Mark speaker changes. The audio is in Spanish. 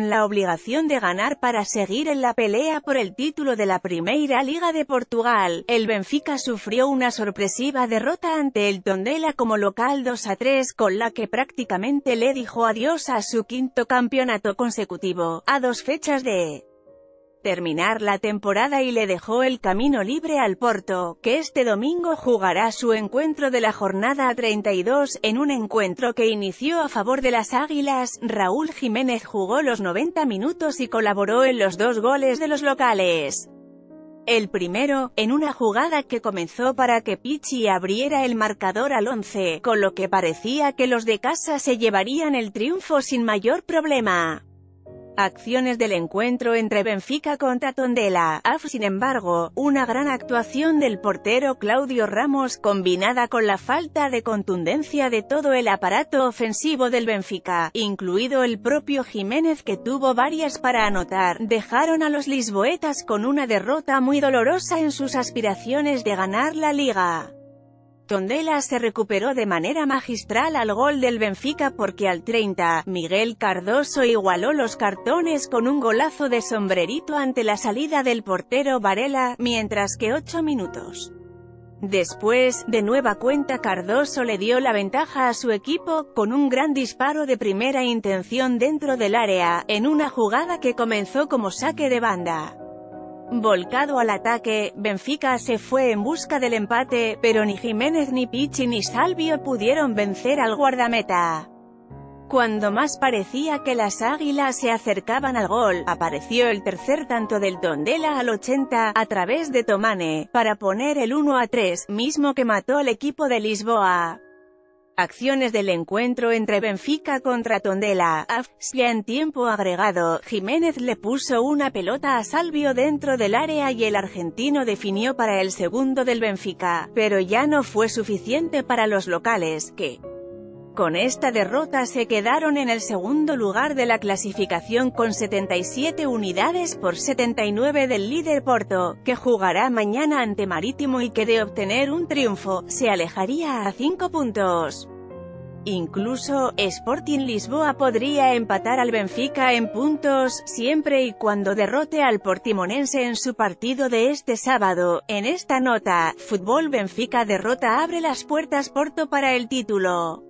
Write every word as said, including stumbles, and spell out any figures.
Speaker 1: la obligación de ganar para seguir en la pelea por el título de la Primeira Liga de Portugal. El Benfica sufrió una sorpresiva derrota ante el Tondela como local dos a tres, con la que prácticamente le dijo adiós a su quinto campeonato consecutivo, a dos fechas de terminar la temporada, y le dejó el camino libre al Porto, que este domingo jugará su encuentro de la jornada treinta y dos, en un encuentro que inició a favor de las Águilas. Raúl Jiménez jugó los noventa minutos y colaboró en los dos goles de los locales. El primero, en una jugada que comenzó para que Pichi abriera el marcador al once, con lo que parecía que los de casa se llevarían el triunfo sin mayor problema. Acciones del encuentro entre Benfica contra Tondela. A F, sin embargo, una gran actuación del portero Claudio Ramos, combinada con la falta de contundencia de todo el aparato ofensivo del Benfica, incluido el propio Jiménez, que tuvo varias para anotar, dejaron a los lisboetas con una derrota muy dolorosa en sus aspiraciones de ganar la liga. Tondela se recuperó de manera magistral al gol del Benfica porque al treinta, Miguel Cardoso igualó los cartones con un golazo de sombrerito ante la salida del portero Varela, mientras que ocho minutos después, de nueva cuenta Cardoso le dio la ventaja a su equipo, con un gran disparo de primera intención dentro del área, en una jugada que comenzó como saque de banda. Volcado al ataque, Benfica se fue en busca del empate, pero ni Jiménez ni Pichi ni Salvio pudieron vencer al guardameta. Cuando más parecía que las Águilas se acercaban al gol, apareció el tercer tanto del Tondela al ochenta, a través de Tomane, para poner el uno a tres, mismo que mató al equipo de Lisboa. Acciones del encuentro entre Benfica contra Tondela. A F, ya en tiempo agregado, Jiménez le puso una pelota a Salvio dentro del área y el argentino definió para el segundo del Benfica, pero ya no fue suficiente para los locales, que con esta derrota se quedaron en el segundo lugar de la clasificación con setenta y siete unidades por setenta y nueve del líder Porto, que jugará mañana ante Marítimo y que de obtener un triunfo, se alejaría a cinco puntos. Incluso, Sporting Lisboa podría empatar al Benfica en puntos, siempre y cuando derrote al Portimonense en su partido de este sábado. En esta nota, Fútbol Benfica derrota abre las puertas Porto para el título.